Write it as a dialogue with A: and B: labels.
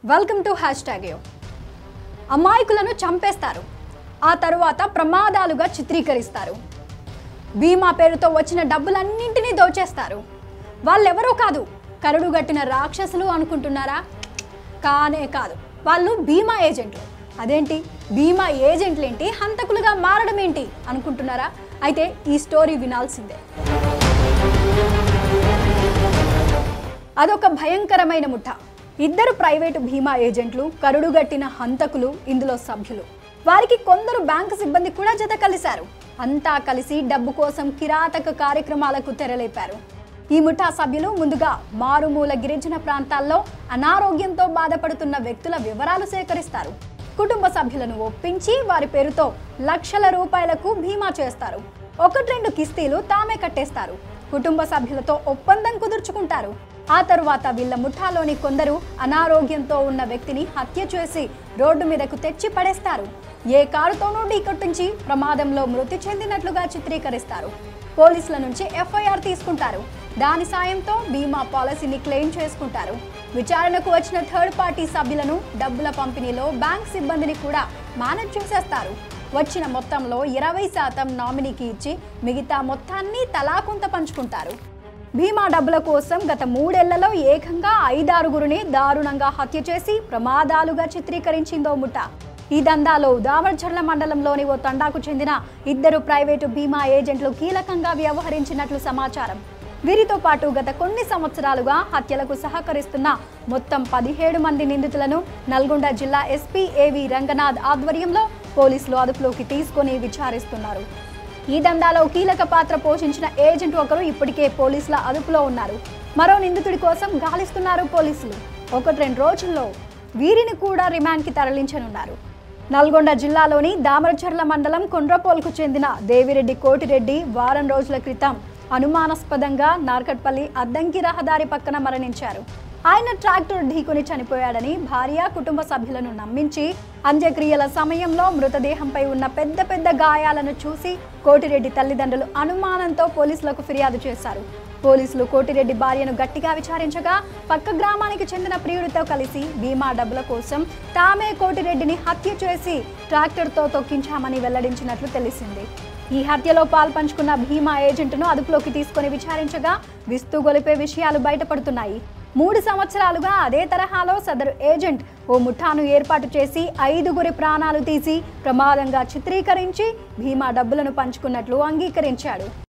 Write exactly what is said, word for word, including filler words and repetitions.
A: Welcome to hash tag యో. అమాయకులను చంపేస్తారు, ఆ తరువాత ప్రమాదాలుగా చిత్రీకరిస్తారు. బీమా పేరుతో వచ్చిన డబ్బులన్నింటినీ దోచేస్తారు. వాళ్ళెవరో కాదు, కరడుగట్టిన రాక్షసులు అనుకుంటున్నారా? కానే కాదు, వాళ్ళు బీమా ఏజెంట్లు. అదేంటి బీమా ఏజెంట్లేంటి హంతకులుగా మారడం ఏంటి అనుకుంటున్నారా? అయితే ఈ స్టోరీ వినాల్సిందే. అదొక భయంకరమైన ముఠ. ఇద్దరు ప్రైవేటు బీమా ఏజెంట్లు, కరుడుగట్టిన హంతకులు ఇందులో సభ్యులు. వారికి కొందరు బ్యాంకు సిబ్బంది కూడా జత కలిశారు. అంతా కలిసి డబ్బు కోసం కిరాతక కార్యక్రమాలకు తెరలేపారు. ఈ ముఠా సభ్యులు ముందుగా మారుమూల గిరిజన ప్రాంతాల్లో అనారోగ్యంతో బాధపడుతున్న వ్యక్తుల వివరాలు సేకరిస్తారు. కుటుంబ సభ్యులను ఒప్పించి వారి పేరుతో లక్షల రూపాయలకు బీమా చేస్తారు. ఒకటి రెండు కిస్తీలు తామే కట్టేస్తారు. కుటుంబ సభ్యులతో ఒప్పందం కుదుర్చుకుంటారు. ఆ తరువాత వీళ్ళ ముఠాలోని కొందరు అనారోగ్యంతో ఉన్న వ్యక్తిని హత్య చేసి రోడ్డు మీదకు తెచ్చి పడేస్తారు. ఏ కారుతోనూ ఢీకొట్టించి ప్రమాదంలో మృతి చెందినట్లుగా చిత్రీకరిస్తారు. పోలీసుల నుంచి ఎఫ్ఐఆర్ తీసుకుంటారు. దాని సాయంతో బీమా పాలసీని క్లెయిమ్ చేసుకుంటారు. విచారణకు వచ్చిన థర్డ్ పార్టీ సభ్యులను డబ్బుల పంపిణీలో బ్యాంక్ సిబ్బందిని కూడా మేనేజ్ చేసేస్తారు. వచ్చిన మొత్తంలో ఇరవై శాతం నామినీకి ఇచ్చి మిగతా మొత్తాన్ని తలా కొంత పంచుకుంటారు. బీమా డబ్బుల కోసం గత మూడేళ్లలో ఏకంగా ఐదారుగురిని దారుణంగా హత్య చేసి ప్రమాదాలుగా చిత్రీకరించిందో ముఠ. ఈ దందాలో దామర్చర్ల మండలంలోని ఓ తండాకు చెందిన ఇద్దరు ప్రైవేటు బీమా ఏజెంట్లు కీలకంగా వ్యవహరించినట్లు సమాచారం. వీరితో పాటు గత కొన్ని సంవత్సరాలుగా హత్యలకు సహకరిస్తున్న మొత్తం పదిహేడు మంది నిందితులను నల్గొండ జిల్లా ఎస్పీ ఏవి రంగనాథ్ ఆధ్వర్యంలో పోలీసులు అదుపులోకి తీసుకొని విచారిస్తున్నారు. ఈ దందాలో కీలక పాత్ర పోషించిన ఏజెంట్ ఒకరు ఇప్పటికే పోలీసుల అదుపులో ఉన్నారు. మరో నిందితుడి కోసం గాలిస్తున్నారు పోలీసులు. ఒకటి రెండు రోజుల్లో వీరిని కూడా రిమాండ్కి తరలించనున్నారు. నల్గొండ జిల్లాలోని దామరచర్ల మండలం కొండ్రపోల్కు చెందిన దేవిరెడ్డి కోటిరెడ్డి వారం రోజుల క్రితం అనుమానాస్పదంగా నార్కట్పల్లి అద్దంకి రహదారి పక్కన మరణించారు. ఆయన ట్రాక్టర్ ఢీకొని చనిపోయాడని భార్య, కుటుంబ సభ్యులను నమ్మించి అంత్యక్రియల సమయంలో మృతదేహంపై ఉన్న పెద్ద పెద్ద గాయాలను చూసి కోటిరెడ్డి తల్లిదండ్రులు అనుమానంతో పోలీసులకు ఫిర్యాదు చేశారు. పోలీసులు కోటిరెడ్డి భార్యను గట్టిగా విచారించగా పక్క గ్రామానికి చెందిన ప్రియుడితో కలిసి బీమా డబ్బుల కోసం తామే కోటిరెడ్డిని హత్య చేసి ట్రాక్టర్తో తొక్కించామని వెల్లడించినట్లు తెలిసింది. ఈ హత్యలో పాల్పంచుకున్న బీమా ఏజెంట్ను అదుపులోకి తీసుకొని విచారించగా విస్తు గొలిపే విషయాలు బయటపడుతున్నాయి. మూడు సంవత్సరాలుగా అదే తరహాలో సదరు ఏజెంట్ ఓ ముఠాను ఏర్పాటు చేసి ఐదుగురి ప్రాణాలు తీసి ప్రమాదంగా చిత్రీకరించి బీమా డబ్బులను పంచుకున్నట్లు అంగీకరించాడు.